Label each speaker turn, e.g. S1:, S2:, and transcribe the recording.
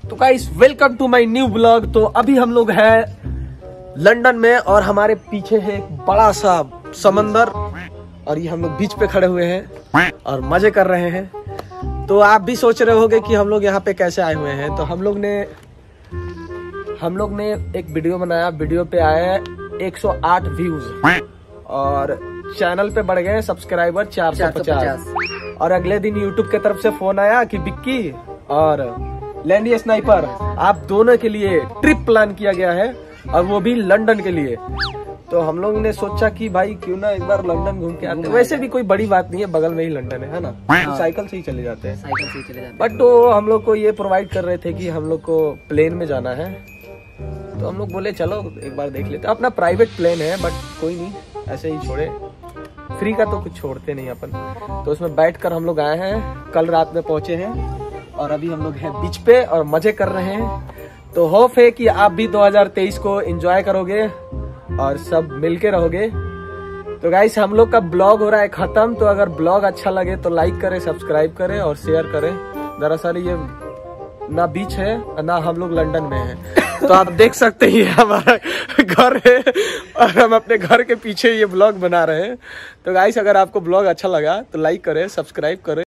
S1: तो guys welcome to my new blog. तो अभी हम लोग हैं लंदन में और हमारे पीछे है एक बड़ा सा समंदर और ये हम लोग बीच पे खड़े हुए हैं और मजे कर रहे हैं। तो आप भी सोच रहे होंगे कि हम लोग यहाँ पे कैसे आए हुए हैं। तो हम लोग ने एक वीडियो बनाया, वीडियो पे आए 108 व्यूज और चैनल पे बढ़ गए सब्सक्राइबर 450। और अगले दिन यूट्यूब की तरफ से फोन आया कि बिक्की और लैंडी स्नाइपर आप दोनों के लिए ट्रिप प्लान किया गया है और वो भी लंदन के लिए। तो हम लोग ने सोचा कि भाई क्यों ना एक बार लंदन घूम के आते हैं। वैसे भी कोई बड़ी बात नहीं है, बगल में ही लंदन है ना, तो साइकिल से ही चले जाते हैं। बट तो हम लोग को ये प्रोवाइड कर रहे थे कि हम लोग को प्लेन में जाना है, तो हम लोग बोले चलो एक बार देख लेते। अपना प्राइवेट प्लेन है बट कोई नहीं, ऐसे ही छोड़े, फ्री का तो कुछ छोड़ते नहीं अपन। तो उसमें बैठकर हम लोग आए हैं, कल रात में पहुंचे हैं और अभी हम लोग हैं बीच पे और मजे कर रहे हैं। तो होप है कि आप भी 2023 को एंजॉय करोगे और सब मिलके रहोगे। तो गाइस हम लोग का ब्लॉग हो रहा है खत्म। तो अगर ब्लॉग अच्छा लगे तो लाइक करें, सब्सक्राइब करें और शेयर करें। दरअसल ये ना बीच है ना हम लोग लंदन में हैं। तो आप देख सकते हैं हमारा घर है और हम अपने घर के पीछे ये ब्लॉग बना रहे हैं। तो गाइस अगर आपको ब्लॉग अच्छा लगा तो लाइक करें, सब्सक्राइब करें।